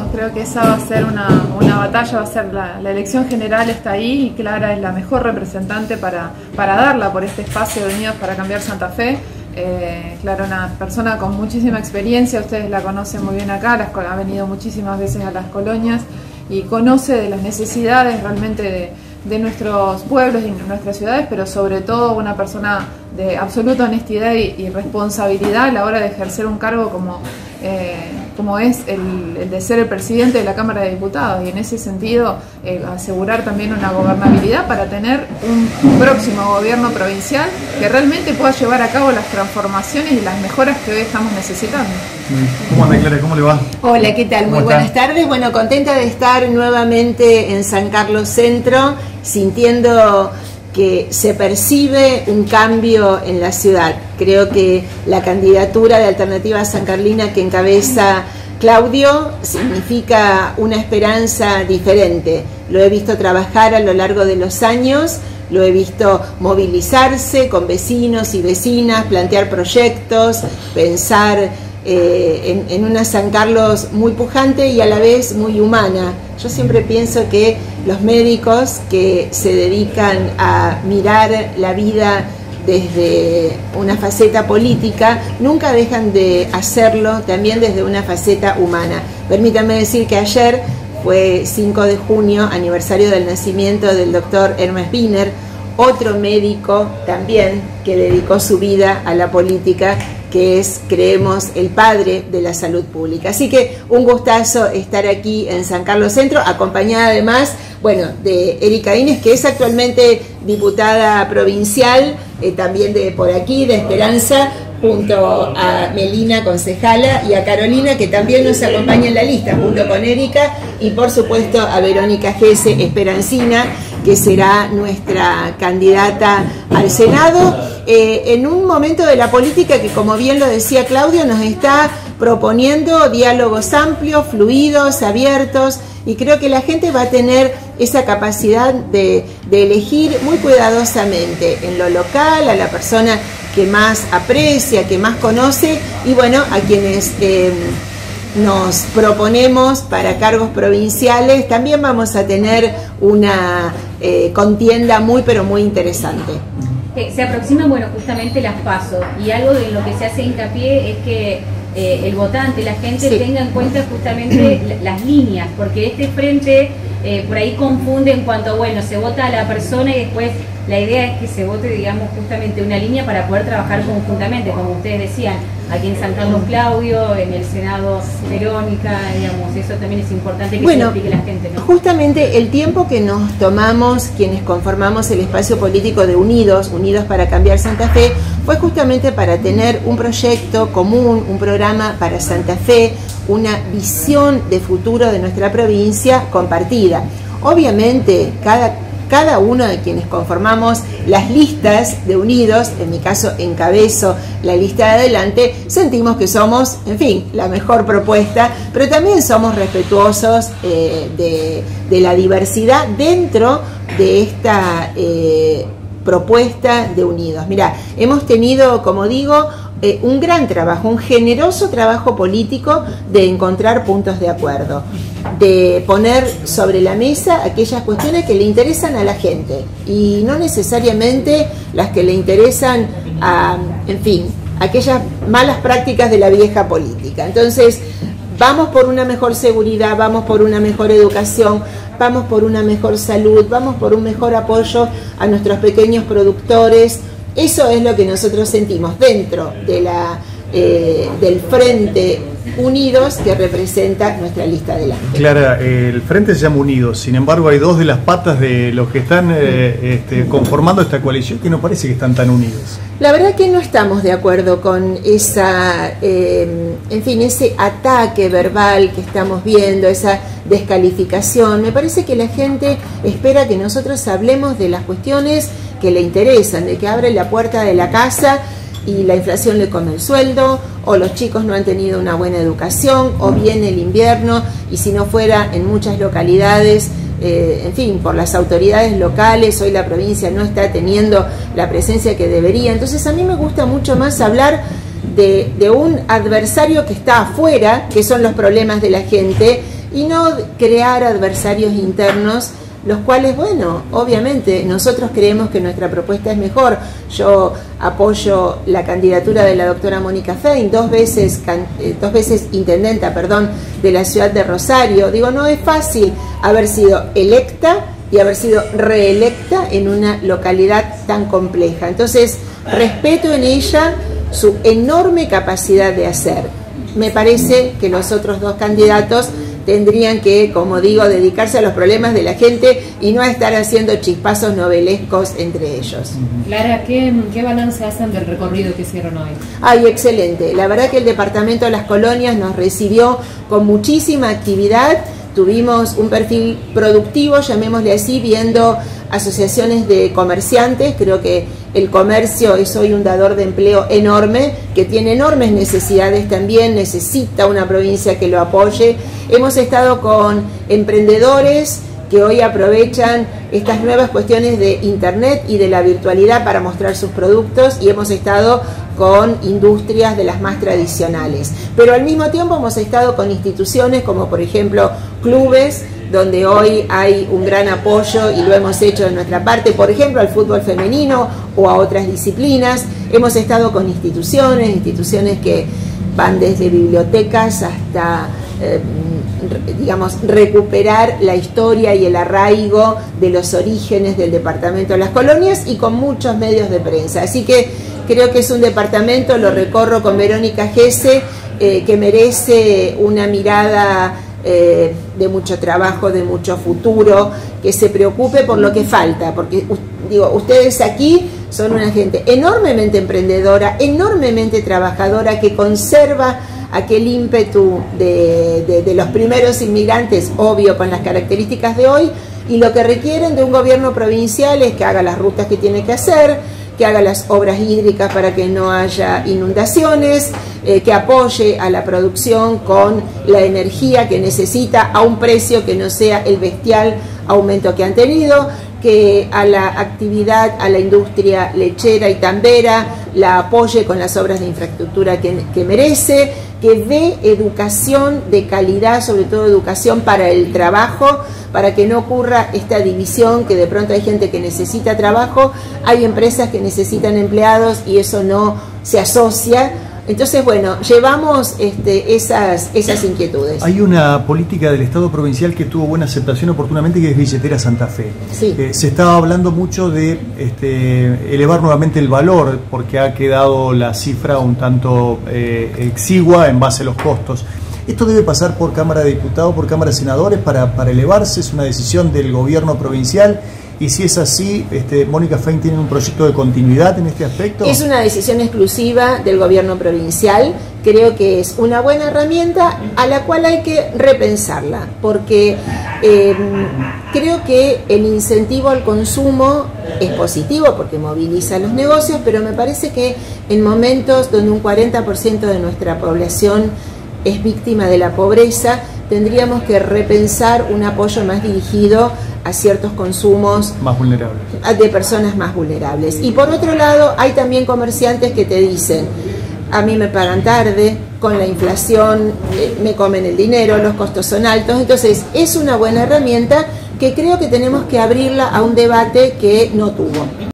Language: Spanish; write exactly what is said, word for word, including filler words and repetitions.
creo que esa va a ser una, una batalla, va a ser la, la elección general está ahí y Clara es la mejor representante para, para darla por este espacio de Unidos para Cambiar Santa Fe. Eh, Clara, una persona con muchísima experiencia, ustedes la conocen muy bien acá, las, ha venido muchísimas veces a las colonias y conoce de las necesidades realmente de, de nuestros pueblos y nuestras ciudades, pero sobre todo una persona de absoluta honestidad y, y responsabilidad a la hora de ejercer un cargo como, eh, como es el, el de ser el presidente de la Cámara de Diputados, y en ese sentido eh, asegurar también una gobernabilidad para tener un próximo gobierno provincial que realmente pueda llevar a cabo las transformaciones y las mejoras que hoy estamos necesitando. ¿Cómo anda, Clara? ¿Cómo le va? Hola, ¿qué tal? Muy buenas tardes. Bueno, contenta de estar nuevamente en San Carlos Centro, sintiendo que se percibe un cambio en la ciudad. Creo que la candidatura de Alternativa Sancarlina que encabeza Claudio significa una esperanza diferente. Lo he visto trabajar a lo largo de los años, lo he visto movilizarse con vecinos y vecinas, plantear proyectos, pensar eh, en, en una San Carlos muy pujante y a la vez muy humana. Yo siempre pienso que los médicos que se dedican a mirar la vida desde una faceta política nunca dejan de hacerlo también desde una faceta humana. Permítanme decir que ayer fue cinco de junio, aniversario del nacimiento del doctor Hermes Wiener, otro médico también que dedicó su vida a la política, que es, creemos, el padre de la salud pública. Así que un gustazo estar aquí en San Carlos Centro, acompañada además, bueno, de Erika Inés, que es actualmente diputada provincial, eh, también de por aquí, de Esperanza, junto a Melina, concejala, y a Carolina, que también nos acompaña en la lista, junto con Erika, y por supuesto a Verónica Gese, Esperancina, que será nuestra candidata al Senado, eh, en un momento de la política que, como bien lo decía Claudio, nos está proponiendo diálogos amplios, fluidos, abiertos, y creo que la gente va a tener esa capacidad de, de elegir muy cuidadosamente en lo local, a la persona que más aprecia, que más conoce, y bueno, a quienes eh, nos proponemos para cargos provinciales, también vamos a tener una eh, contienda muy pero muy interesante. Se aproximan, bueno, justamente las PASO, y algo de lo que se hace hincapié es que eh, el votante, la gente, sí, tenga en cuenta justamente las líneas, porque este frente eh, por ahí confunde en cuanto a, bueno, se vota a la persona y después la idea es que se vote, digamos, justamente una línea para poder trabajar conjuntamente, como ustedes decían, aquí en San Carlos Claudio, en el Senado Verónica, digamos, eso también es importante que bueno, se explique la gente, ¿no? Justamente el tiempo que nos tomamos quienes conformamos el espacio político de Unidos, Unidos para Cambiar Santa Fe, fue justamente para tener un proyecto común, un programa para Santa Fe, una visión de futuro de nuestra provincia compartida. Obviamente, cada Cada uno de quienes conformamos las listas de Unidos, en mi caso encabezo la lista de adelante, sentimos que somos, en fin, la mejor propuesta, pero también somos respetuosos eh, de, de la diversidad dentro de esta eh, propuesta de Unidos. Mirá, hemos tenido, como digo, Eh, un gran trabajo, un generoso trabajo político de encontrar puntos de acuerdo, de poner sobre la mesa aquellas cuestiones que le interesan a la gente y no necesariamente las que le interesan a, en fin, aquellas malas prácticas de la vieja política. Entonces, vamos por una mejor seguridad, vamos por una mejor educación, vamos por una mejor salud, vamos por un mejor apoyo a nuestros pequeños productores. Eso es lo que nosotros sentimos dentro de la, eh, del Frente Unidos que representa nuestra lista adelante. Clara, eh, el Frente se llama Unidos, sin embargo hay dos de las patas de los que están eh, este, conformando esta coalición que no parece que están tan unidos. La verdad que no estamos de acuerdo con esa, eh, en fin, ese ataque verbal que estamos viendo, esa descalificación. Me parece que la gente espera que nosotros hablemos de las cuestiones que le interesan, de que abre la puerta de la casa y la inflación le come el sueldo, o los chicos no han tenido una buena educación, o viene el invierno, y si no fuera en muchas localidades, eh, en fin, por las autoridades locales, hoy la provincia no está teniendo la presencia que debería. Entonces a mí me gusta mucho más hablar de, de un adversario que está afuera, que son los problemas de la gente, y no crear adversarios internos, los cuales, bueno, obviamente nosotros creemos que nuestra propuesta es mejor. Yo apoyo la candidatura de la doctora Mónica Fein, dos veces, dos veces intendenta, perdón, de la ciudad de Rosario. Digo, no es fácil haber sido electa y haber sido reelecta en una localidad tan compleja. Entonces, respeto en ella su enorme capacidad de hacer. Me parece que los otros dos candidatos tendrían que, como digo, dedicarse a los problemas de la gente y no a estar haciendo chispazos novelescos entre ellos. Clara, ¿qué, qué balance hacen del recorrido que hicieron hoy? Ay, excelente. La verdad que el Departamento de las Colonias nos recibió con muchísima actividad. Tuvimos un perfil productivo, llamémosle así, viendo asociaciones de comerciantes. Creo que el comercio es hoy un dador de empleo enorme, que tiene enormes necesidades también, necesita una provincia que lo apoye. Hemos estado con emprendedores que hoy aprovechan estas nuevas cuestiones de internet y de la virtualidad para mostrar sus productos, y hemos estado con industrias de las más tradicionales. Pero al mismo tiempo hemos estado con instituciones como por ejemplo clubes, donde hoy hay un gran apoyo y lo hemos hecho de nuestra parte, por ejemplo al fútbol femenino o a otras disciplinas. Hemos estado con instituciones, instituciones que van desde bibliotecas hasta eh, digamos, recuperar la historia y el arraigo de los orígenes del Departamento de las Colonias, y con muchos medios de prensa. Así que creo que es un departamento, lo recorro con Verónica Gese, eh, que merece una mirada eh, de mucho trabajo, de mucho futuro, que se preocupe por lo que falta, porque digo, ustedes aquí son una gente enormemente emprendedora, enormemente trabajadora, que conserva aquel ímpetu de, de, de los primeros inmigrantes, obvio con las características de hoy, y lo que requieren de un gobierno provincial es que haga las rutas que tiene que hacer, que haga las obras hídricas para que no haya inundaciones, eh, que apoye a la producción con la energía que necesita a un precio que no sea el bestial aumento que han tenido, que a la actividad, a la industria lechera y tambera la apoye con las obras de infraestructura que, que merece, que dé educación de calidad, sobre todo educación para el trabajo, para que no ocurra esta división, que de pronto hay gente que necesita trabajo, hay empresas que necesitan empleados y eso no se asocia. Entonces, bueno, llevamos este, esas, esas inquietudes. Hay una política del Estado provincial que tuvo buena aceptación oportunamente, que es Billetera Santa Fe. Sí. Eh, se estaba hablando mucho de este, elevar nuevamente el valor, porque ha quedado la cifra un tanto eh, exigua en base a los costos. ¿Esto debe pasar por Cámara de Diputados, por Cámara de Senadores para, para elevarse? ¿Es una decisión del gobierno provincial? Y si es así, este, Mónica Fein tiene un proyecto de continuidad en este aspecto. Es una decisión exclusiva del gobierno provincial. Creo que es una buena herramienta a la cual hay que repensarla, porque eh, creo que el incentivo al consumo es positivo porque moviliza los negocios, pero me parece que en momentos donde un cuarenta por ciento de nuestra población es víctima de la pobreza, tendríamos que repensar un apoyo más dirigido a ciertos consumos más vulnerables, de personas más vulnerables. Y por otro lado, hay también comerciantes que te dicen: a mí me pagan tarde, con la inflación eh, me comen el dinero, los costos son altos. Entonces es una buena herramienta que creo que tenemos que abrirla a un debate que no tuvo.